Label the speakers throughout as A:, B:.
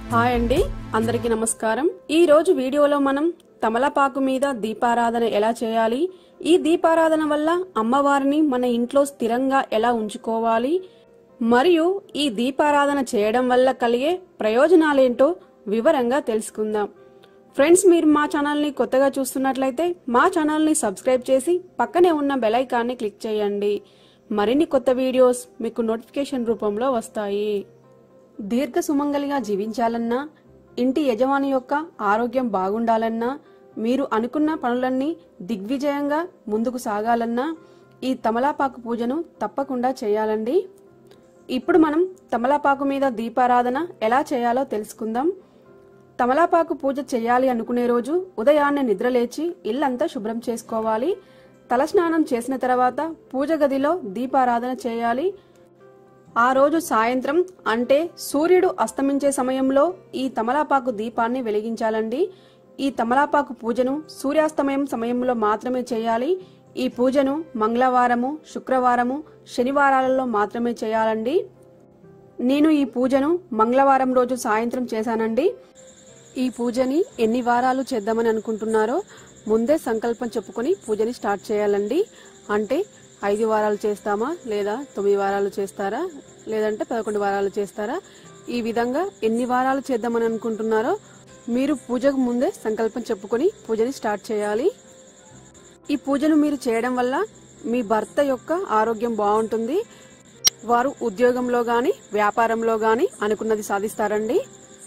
A: Hi అండి, అందరికీ నమస్కారం. ఈ రోజు వీడియోలో మనం తమలపాకు మీద దీపారాధన ఎలా చేయాలి, ఈ దీపారాధన వల్ల అమ్మవారిని మన ఇంట్లో స్థిరంగా ఎలా ఉంచుకోవాలి, మరియు ఈ దీపారాధన చేయడం వల్ల కలిగే ప్రయోజనాలేంటో వివరంగా తెలుసుకుందాం. ఫ్రెండ్స్, మీరు మా ఛానల్ని కొత్తగా చూస్తున్నట్లయితే మా ఛానల్ని సబ్స్క్రైబ్ చేసి పక్కనే ఉన్న బెల్ ఐకాన్ని క్లిక్ చేయండి. మరిన్ని కొత్త వీడియోస్ మీకు నోటిఫికేషన్ రూపంలో వస్తాయి. దీర్ఘ సుమంగలిగా జీవించాలన్నా, ఇంటి యజమాని యొక్క ఆరోగ్యం బాగుండాలన్నా, మీరు అనుకున్న పనులన్నీ దిగ్విజయంగా ముందుకు సాగాలన్నా ఈ తమలపాకు పూజను తప్పకుండా చేయాలండి. ఇప్పుడు మనం తమలపాకు మీద దీపారాధన ఎలా చేయాలో తెలుసుకుందాం. తమలపాకు పూజ చేయాలి అనుకునే రోజు ఉదయాన్నే నిద్రలేచి ఇల్లంతా శుభ్రం చేసుకోవాలి. తలస్నానం చేసిన తర్వాత పూజ గదిలో దీపారాధన చేయాలి. ఆ రోజు సాయంత్రం అంటే సూర్యుడు అస్తమించే సమయంలో ఈ తమలపాకు దీపాన్ని వెలిగించాలండి. ఈ తమలపాకు పూజను సూర్యాస్తమయం సమయంలో మాత్రమే చేయాలి. ఈ పూజను మంగళవారము, శుక్రవారము, శనివారాలలో మాత్రమే చేయాలండి. నేను ఈ పూజను మంగళవారం రోజు సాయంత్రం చేశానండి. ఈ పూజని ఎన్ని వారాలు చేద్దామని అనుకుంటున్నారో ముందే సంకల్పం చెప్పుకొని పూజని స్టార్ట్ చేయాలండి. అంటే 5 వారాలు చేస్తామా, లేదా 9 వారాలు చేస్తారా, లేదంటే 11 వారాలు చేస్తారా, ఈ విధంగా ఎన్ని వారాలు చేద్దామని అనుకుంటున్నారో మీరు పూజకు ముందే సంకల్పం చెప్పుకొని పూజని స్టార్ట్ చేయాలి. ఈ పూజను మీరు చేయడం వల్ల మీ భర్త యొక్క ఆరోగ్యం బాగుంటుంది. వారు ఉద్యోగంలో గాని వ్యాపారంలో గాని అనుకున్నది సాధిస్తారండి.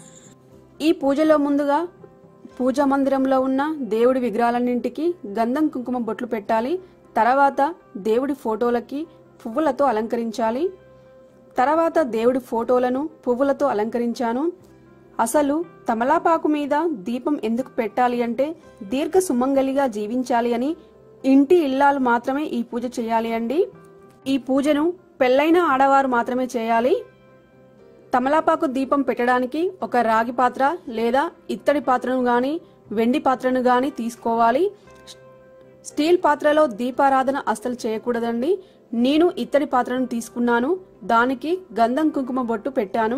A: ఈ పూజలో ముందుగా పూజా మందిరంలో ఉన్న దేవుడి విగ్రహాలన్నింటికి గంధం కుంకుమ బొట్లు పెట్టాలి. తర్వాత దేవుడి ఫోటోలకి పువ్వులతో అలంకరించాలి. తర్వాత దేవుడి ఫోటోలను పువ్వులతో అలంకరించాను. అసలు తమలపాకు మీద దీపం ఎందుకు పెట్టాలి అంటే దీర్ఘ సుమంగలిగా జీవించాలి అని. ఇంటి ఇల్లాలు మాత్రమే ఈ పూజ చేయాలి అండి. ఈ పూజను పెళ్లైన ఆడవారు మాత్రమే చేయాలి. తమలపాకు దీపం పెట్టడానికి ఒక రాగి పాత్ర లేదా ఇత్తడి పాత్రను గాని వెండి పాత్రను గాని తీసుకోవాలి. స్టీల్ పాత్రలో దీపారాధన అస్సలు చేయకూడదండి. నేను ఇత్తడి పాత్రను తీసుకున్నాను. దానికి గంధం కుంకుమ బొట్టు పెట్టాను.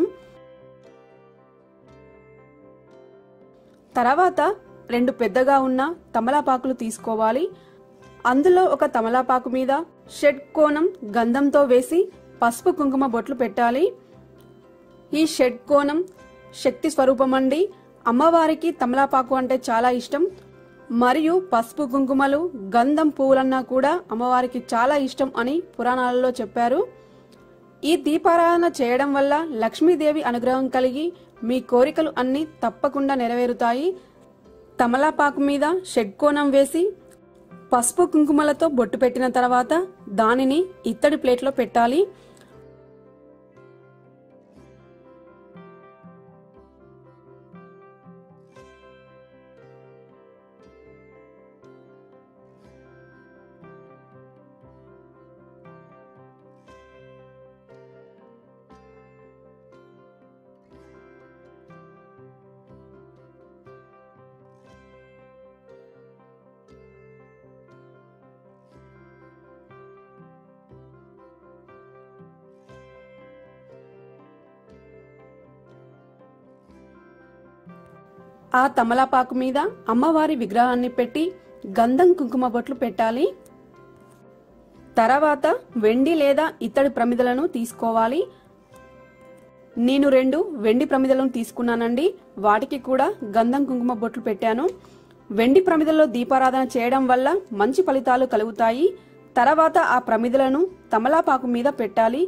A: తర్వాత 2 పెద్దగా ఉన్న తమలపాకులు తీసుకోవాలి. అందులో ఒక తమలపాకు మీద షడ్కోణం గంధంతో వేసి పసుపు కుంకుమ బొట్లు పెట్టాలి. ఈ షడ్కోణం శక్తి స్వరూపం అండి. అమ్మవారికి తమలపాకు అంటే చాలా ఇష్టం. మరియు పసుపు కుంకుమలు, గంధం పువ్వులన్నా కూడా అమ్మవారికి చాలా ఇష్టం అని పురాణాలలో చెప్పారు. ఈ దీపారాధన చేయడం వల్ల లక్ష్మీదేవి అనుగ్రహం కలిగి మీ కోరికలు అన్ని తప్పకుండా నెరవేరుతాయి. తమలపాకు మీద షడ్కోణం వేసి పసుపు కుంకుమలతో బొట్టు పెట్టిన తర్వాత దానిని ఇత్తడి ప్లేట్లో పెట్టాలి. ఆ తమలపాకు మీద అమ్మవారి విగ్రహాన్ని పెట్టి గంధం కుంకుమ బొట్లు పెట్టాలి. తర్వాత వెండి లేదా ఇత్తడి ప్రమిదలను తీసుకోవాలి. నేను 2 వెండి ప్రమిదలను తీసుకున్నానండి. వాటికి కూడా గంధం కుంకుమ బొట్లు పెట్టాను. వెండి ప్రమిదల్లో దీపారాధన చేయడం వల్ల మంచి ఫలితాలు కలుగుతాయి. తర్వాత ఆ ప్రమిదలను తమలపాకు మీద పెట్టాలి.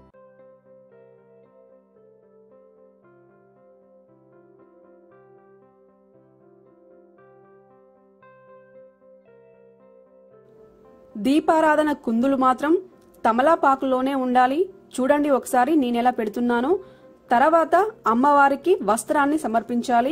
A: దీపారాధన కుందులు మాత్రం తమలపాకులోనే ఉండాలి. చూడండి ఒకసారి నేనెలా పెడుతున్నానో. తర్వాత అమ్మవారికి వస్త్రాన్ని సమర్పించాలి.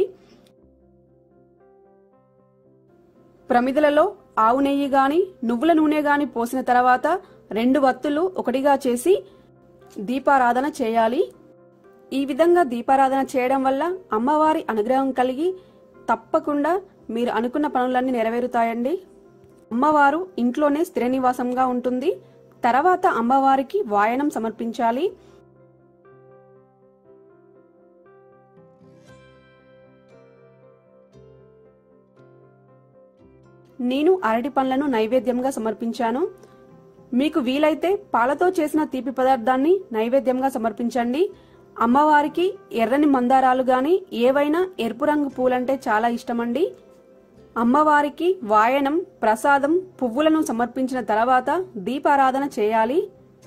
A: ప్రమిదలలో ఆవు నెయ్యి గాని నువ్వుల నూనె గాని పోసిన తర్వాత 2 వత్తులు ఒకటిగా చేసి దీపారాధన చేయాలి. ఈ విధంగా దీపారాధన చేయడం వల్ల అమ్మవారి అనుగ్రహం కలిగి తప్పకుండా మీరు అనుకున్న పనులన్నీ నెరవేరుతాయండి. అమ్మవారు ఇంట్లోనే స్థిర నివాసంగా ఉంటుంది. తర్వాత అమ్మవారికి వాయనం సమర్పించాలి. నేను అరటి పండ్లను నైవేద్యంగా సమర్పించాను. మీకు వీలైతే పాలతో చేసిన తీపి పదార్థాన్ని నైవేద్యంగా సమర్పించండి. అమ్మవారికి ఎర్రని మందారాలు గాని ఏవైనా ఎరుపు రంగు పూలంటే చాలా ఇష్టమండి. అమ్మవారికి వాయనం, ప్రసాదం, పువ్వులను సమర్పించిన తర్వాత దీపారాధన చేయాలి.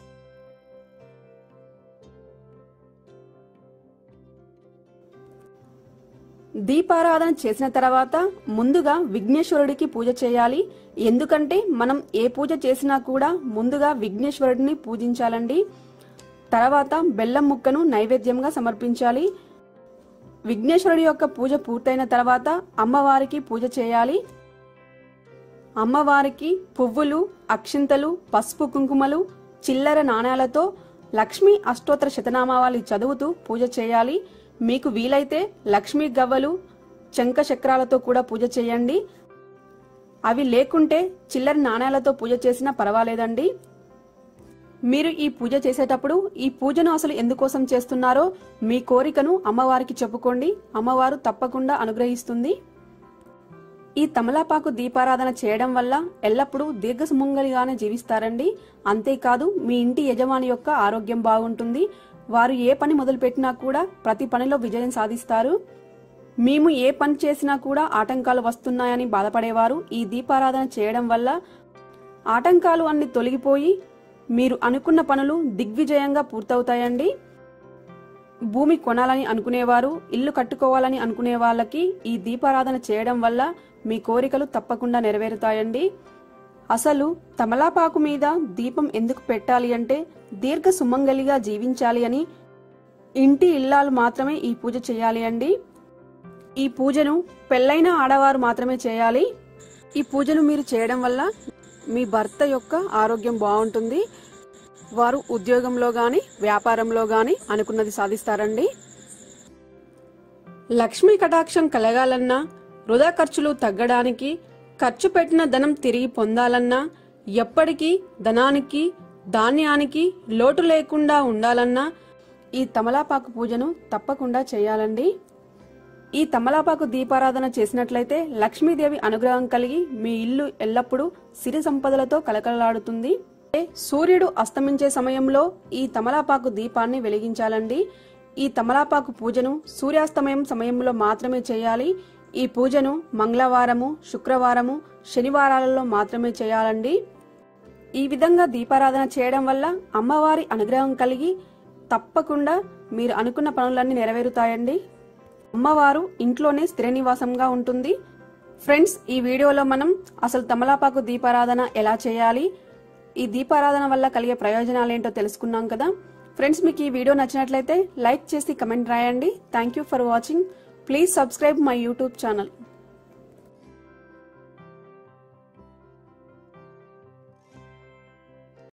A: దీపారాధన చేసిన తర్వాత ముందుగా విఘ్నేశ్వరుడికి పూజ చేయాలి. ఎందుకంటే మనం ఏ పూజ చేసినా కూడా ముందుగా విఘ్నేశ్వరుడిని పూజించాలండి. తర్వాత బెల్లం ముక్కను నైవేద్యంగా సమర్పించాలి. విఘ్నేశ్వరుడి యొక్క పూజ పూర్తయిన తర్వాత అమ్మవారికి పూజ చేయాలి. అమ్మవారికి పువ్వులు, అక్షింతలు, పసుపు కుంకుమలు, చిల్లర నాణేలతో లక్ష్మీ అష్టోత్తర శతనామావళి చదువుతూ పూజ చేయాలి. మీకు వీలైతే లక్ష్మీ గవ్వలు, శంఖ చక్రాలతో కూడా పూజ చేయండి. అవి లేకుంటే చిల్లర నాణేలతో పూజ చేసినా పర్వాలేదండి. మీరు ఈ పూజ చేసేటప్పుడు ఈ పూజను అసలు ఎందుకోసం చేస్తున్నారో మీ కోరికను అమ్మవారికి చెప్పుకోండి. అమ్మవారు తప్పకుండా అనుగ్రహిస్తుంది. ఈ తమలపాకు దీపారాధన చేయడం వల్ల ఎల్లప్పుడూ దీర్ఘసుమంగళిగానే జీవిస్తారండి. అంతేకాదు మీ ఇంటి యజమాని యొక్క ఆరోగ్యం బాగుంటుంది. వారు ఏ పని మొదలుపెట్టినా కూడా ప్రతి పనిలో విజయం సాధిస్తారు. మేము ఏ పని చేసినా కూడా ఆటంకాలు వస్తున్నాయని బాధపడేవారు ఈ దీపారాధన చేయడం వల్ల ఆటంకాలు అన్ని తొలగిపోయి మీరు అనుకున్న పనులు దిగ్విజయంగా పూర్తవుతాయండి. భూమి కొనాలని అనుకునేవారు, ఇల్లు కట్టుకోవాలని అనుకునే వాళ్ళకి ఈ దీపారాధన చేయడం వల్ల మీ కోరికలు తప్పకుండా నెరవేరుతాయండి. అసలు తమలపాకు మీద దీపం ఎందుకు పెట్టాలి అంటే దీర్ఘ సుమంగలిగా జీవించాలి అని. ఇంటి ఇల్లాలు మాత్రమే ఈ పూజ చేయాలి అండి. ఈ పూజను పెళ్లైన ఆడవారు మాత్రమే చేయాలి. ఈ పూజను మీరు చేయడం వల్ల మీ భర్త యొక్క ఆరోగ్యం బాగుంటుంది. వారు ఉద్యోగంలో గాని వ్యాపారంలో గాని అనుకున్నది సాధిస్తారండి. లక్ష్మీ కటాక్షం కలగాలన్నా, వృధా ఖర్చులు తగ్గడానికి, ఖర్చు పెట్టిన ధనం తిరిగి పొందాలన్నా, ఎప్పటికీ ధనానికి ధాన్యానికి లోటు లేకుండా ఉండాలన్నా ఈ తమలపాకు పూజను తప్పకుండా చేయాలండి. ఈ తమలపాకు దీపారాధన చేసినట్లయితే లక్ష్మీదేవి అనుగ్రహం కలిగి మీ ఇల్లు ఎల్లప్పుడూ సిరి సంపదలతో కలకలలాడుతుంది. సూర్యుడు అస్తమించే సమయంలో ఈ తమలపాకు దీపాన్ని వెలిగించాలండి. ఈ తమలపాకు పూజను సూర్యాస్తమయం సమయంలో మాత్రమే చేయాలి. ఈ పూజను మంగళవారము, శుక్రవారము, శనివారాలలో మాత్రమే చేయాలండి. ఈ విధంగా దీపారాధన చేయడం వల్ల అమ్మవారి అనుగ్రహం కలిగి తప్పకుండా మీరు అనుకున్న పనులన్నీ నెరవేరుతాయండి. అమ్మవారు ఇంట్లోనే స్థిర నివాసంగా ఉంటుంది. ఫ్రెండ్స్, ఈ వీడియోలో మనం అసలు తమలపాకు దీపారాధన ఎలా చేయాలి, ఈ దీపారాధన వల్ల కలిగే ప్రయోజనాలేంటో తెలుసుకున్నాం కదా. ఫ్రెండ్స్, మీకు ఈ వీడియో నచ్చినట్లయితే లైక్ చేసి కమెంట్ రాయండి. Thank you for watching. Please subscribe my YouTube channel.